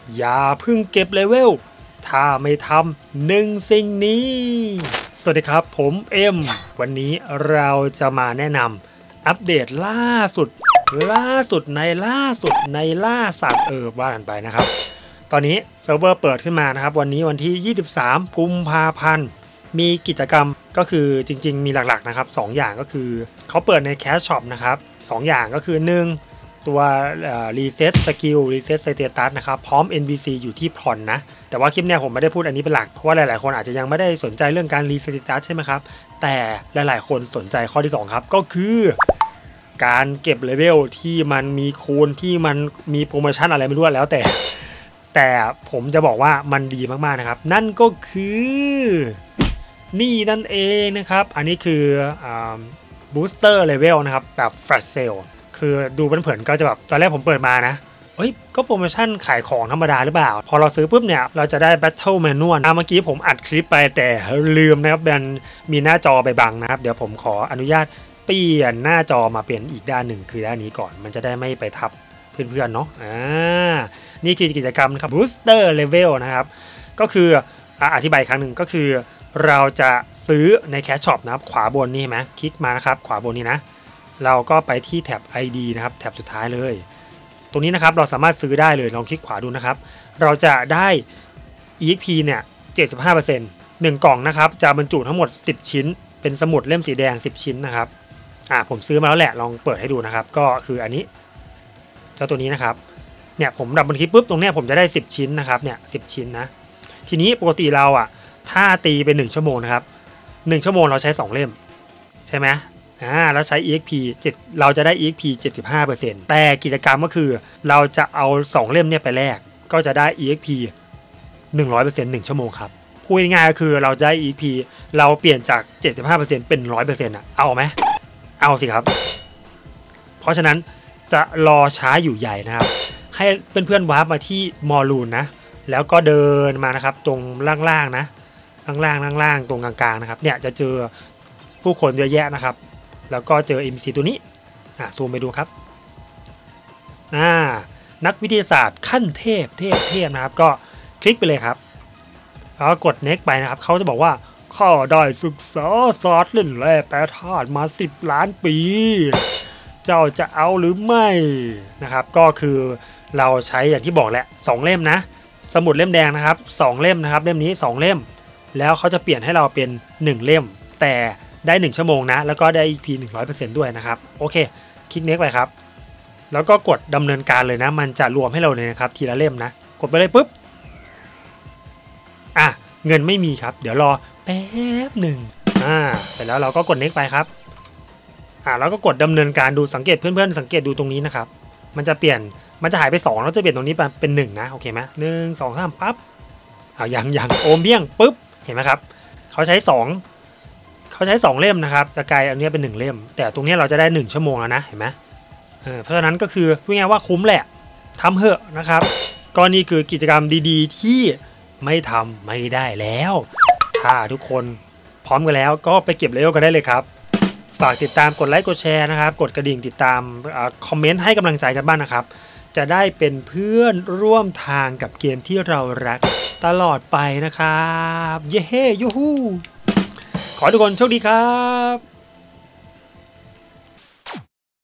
อย่าเพิ่งเก็บเลเวลถ้าไม่ทำ1 สิ่งนี้สวัสดีครับผมเอ็มวันนี้เราจะมาแนะนำอัปเดตล่าสุดในล่าสัตว์ว่ากันไปนะครับตอนนี้เซิร์ฟเวอร์เปิดขึ้นมานะครับวันนี้วันที่23กุมภาพันธ์มีกิจกรรมก็คือจริงๆมีหลักๆนะครับ2อย่างก็คือเขาเปิดในแคชช็อปนะครับ2อย่างก็คือ1ตัวreset skill reset status นะครับพร้อม NPC อยู่ที่พรอนนะแต่ว่าคลิปเนี้ยผมไม่ได้พูดอันนี้เป็นหลักเพราะว่าหลายๆคนอาจจะยังไม่ได้สนใจเรื่องการ reset status ใช่ไหมครับแต่หลายๆคนสนใจข้อที่2ครับก็คือการเก็บเลเวลที่มันมีคูณที่มันมีโปรโมชั่นอะไรไม่รู้แล้วแต่ผมจะบอกว่ามันดีมากๆนะครับนั่นก็คือนี่นั่นเองนะครับอันนี้คือbooster level นะครับแบบ flash sale คือดูเผินๆก็จะแบบตอนแรกผมเปิดมานะก็โปรโมชั่นขายของธรรมดาหรือเปล่าพอเราซื้อปุ๊บเนี่ยเราจะได้ Battle Manual เมื่อกี้ผมอัดคลิปไปแต่ลืมนะครับมันมีหน้าจอไปบังนะครับเดี๋ยวผมขออนุญาตเปลี่ยนหน้าจอมาเป็นอีกด้านหนึ่งคือด้านนี้ก่อนมันจะได้ไม่ไปทับเพื่อนๆเนาะนี่คือกิจกรรมนะครับ Booster Level นะครับก็คืออธิบายครั้งหนึ่งก็คือเราจะซื้อในแคชช็อปนะครับขวาบนนี่เห็นไหมคลิกมานะครับขวาบนนี้นะเราก็ไปที่แท็บ ID นะครับแท็บสุดท้ายเลยตรงนี้นะครับเราสามารถซื้อได้เลยลองคลิกขวาดูนะครับเราจะได้ EXP เนี่ย 75% 1 กล่องนะครับจะบรรจุทั้งหมด10 ชิ้นเป็นสมุดเล่มสีแดง10 ชิ้นนะครับผมซื้อมาแล้วแหละลองเปิดให้ดูนะครับก็คืออันนี้เจ้าตัวนี้นะครับเนี่ยผมดับเบิลคลิกปุ๊บตรงเนี้ยผมจะได้10 ชิ้นนะครับเนี่ย10 ชิ้นนะทีนี้ปกติเราถ้าตีเป็น1 ชั่วโมงนะครับ1 ชั่วโมงเราใช้2 เล่มใช่ไหมแล้วใช้ EXP เราจะได้ EXP 75% แต่กิจกรรมก็คือเราจะเอา2 เล่มเนี่ยไปแลกก็จะได้ EXP 100% 1 ชั่วโมงครับพูดง่ายๆก็คือเราได้ EXP เราเปลี่ยนจาก 75% เป็น 100% เอาไหมเอาสิครับเพราะฉะนั้นจะรอช้าอยู่ใหญ่นะครับให้เพื่อนๆวาร์ปมาที่มอลลูนนะแล้วก็เดินมานะครับตรงล่างๆนะล่างตรงกลางๆนะครับเนี่ยจะเจอผู้คนเยอะแยะนะครับแล้วก็เจอ NPC ตัวนี้ซูมไปดูครับนักวิทยาศาสตร์ขั้นเทพนะครับก็คลิกไปเลยครับแล้วกด next ไปนะครับเขาจะบอกว่าข้าได้ศึกษาศาสตร์เล่นแร่แปรธาตุมา10 ล้านปีเจ้าจะเอาหรือไม่นะครับก็คือเราใช้อย่างที่บอกแหละ2 เล่มนะสมุดเล่มแดงนะครับ2 เล่มนะครับเล่มนี้2 เล่มแล้วเขาจะเปลี่ยนให้เราเป็น1 เล่มแต่ได้1 ชั่วโมงนะแล้วก็ได้ EP 100% ด้วยนะครับโอเคคลิก next ไปครับแล้วก็กดดำเนินการเลยนะมันจะรวมให้เราเลยนะครับทีละเล่มนะกดไปเลยปุ๊บเงินไม่มีครับเดี๋ยวรอแป๊บหนึ่งเสร็จแล้วเราก็กด next ไปครับแล้วก็กดดำเนินการดูสังเกตเพื่อนๆสังเกตดูตรงนี้นะครับมันจะเปลี่ยนมันจะหายไป2แล้วจะเปลี่ยนตรงนี้เป็น1นะโอเคไหม1 2 3ปั๊บยังโอมเบี้ยงปุ๊บเห็นไหมครับเขาใช้2 เล่มนะครับจะกลายอันนี้เป็น1 เล่มแต่ตรงนี้เราจะได้1 ชั่วโมงแล้วนะเห็นไหมเพราะฉะนั้นก็คือพูดง่ายว่าคุ้มแหละทำเหอะนะครับก็นี่คือกิจกรรมดีๆที่ไม่ทำไม่ได้แล้วถ้าทุกคนพร้อมกันแล้วก็ไปเก็บเลเวลกันได้เลยครับฝากติดตามกดไลค์กดแชร์นะครับกดกระดิ่งติดตามคอมเมนต์ให้กำลังใจกันบ้างนะครับจะได้เป็นเพื่อนร่วมทางกับเกมที่เรารักตลอดไปนะครับเย้ยูฮูขอทุกคนโชคดีครับ